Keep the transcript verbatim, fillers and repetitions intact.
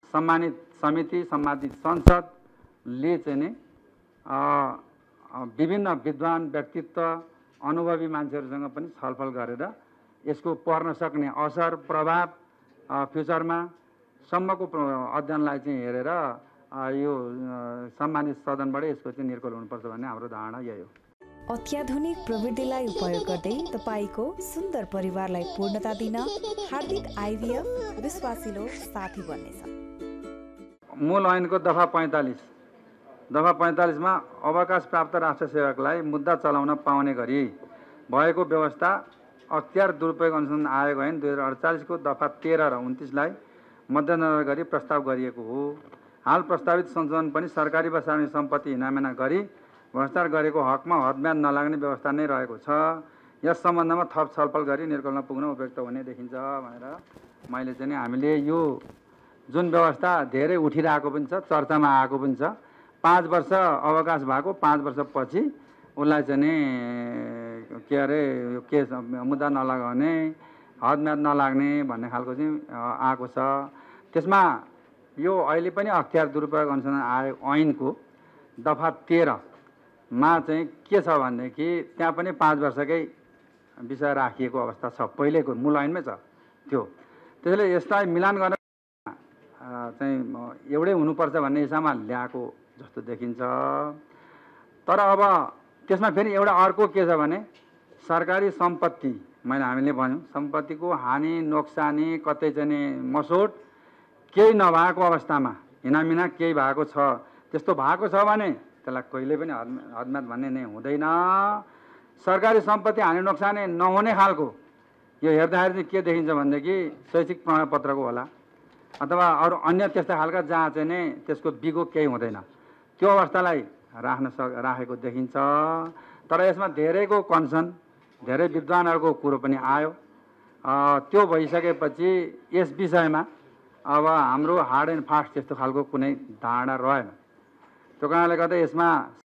सम्मानित समिति, सम्मानित संसदले चाहिँ नि विभिन्न विद्वान व्यक्तित्व अनुभवी मान्छेहरूसँग पनि छलफल गरेर यसको पर्न सक्ने असर प्रभाव फ्युचरमा सम्मको अध्ययनलाई चाहिँ हेरेर यो सम्मानित सदनबाटै यसको चाहिँ निर्कल हुनुपर्छ भन्ने हाम्रो धारणा यही हो। अत्याधुनिक प्रविधिलाई उपयोग गर्दै तपाईको सुन्दर परिवारलाई पूर्णता दिन हार्दिक आइभीएफ विश्वासिलो साथी बन्नेछ। मूल ऐनको दफा पैंतालीस दफा पैंतालीसमा अवकाश प्राप्त राष्ट्र सेवकलाई मुद्दा चलाउन पाउने गरी भएको व्यवस्था अख्तियार दुरुपयोग अनुसन्धान आयोग ऐन दुई हजार अडचालिसको दफा तेह्र र उन्तिसलाई मध्यनजर गरी प्रस्ताव गरिएको हो। हाल प्रस्तावित संशोधन पनि सरकारी वा सार्वजनिक सम्पत्ति हिनामिना गरी भ्रष्टाचार गरेको हकमा हदम्याद नलाग्ने व्यवस्था नै रहेको छ। यस सम्बन्धमा थप छलफल गरी निर्कलमा पुग्न उपयुक्त हुने देखिन्छ भनेर मैले चाहिँ हामीले यो जुन व्यवस्था धेरै उठिरहेको पनि छ, चर्चामा आएको पनि छ। पाँच वर्ष अवकाश भएको पाँच वर्षपछि उसलाई चाहिँ नि के अरे यो केस मुद्दा नलगाउने, हदम्याद नलाग्ने भन्ने खालको चाहिँ आएको छ। त्यसमा यो अहिले पनि अख्तियार दुरुपयोग अनुसन्धान आयोग ऐनको दफा तेह्रमा चाहिँ के छ भनेदेखि त्यहाँ पनि पाँच वर्षकै विषय राखिएको अवस्था छ, पहिलेको मूल ऐनमै छ त्यो। त्यसैले यसलाई मिलान गर्न चाहिँ एउटै हुनुपर्छ भन्ने हिसाबमा ल्याएको जस्तो देखिन्छ। तर अब त्यसमा फेरि एउटा अर्को के छ भने सरकारी सम्पत्ति, मैले हामीले भन्यौँ सम्पत्तिको हानि नोक्सानी कतै चाहिँ मसोट केही नभएको अवस्थामा हिनामिना केही भएको छ, त्यस्तो भएको छ भने त्यसलाई कहिले पनि हदम्याद भन्ने नै हुँदैन। सरकारी सम्पत्ति हानि नोक्सानी नहुने खालको यो हेर्दाखेरि चाहिँ के देखिन्छ भनेदेखि शैक्षिक प्रमाणपत्रको होला अथवा अरू अन्य त्यस्ता खालका जहाँ चाहिँ नै त्यसको बिगो केही हुँदैन, त्यो अवस्थालाई राख्न सक राखेको देखिन्छ। तर यसमा धेरैको कन्सर्न, धेरै विद्वानहरूको कुरो पनि आयो। त्यो भइसकेपछि यस विषयमा अब हाम्रो हार्ड एन्ड फास्ट त्यस्तो खालको कुनै धारणा रहेन। त्यो कारणले गर्दा यसमा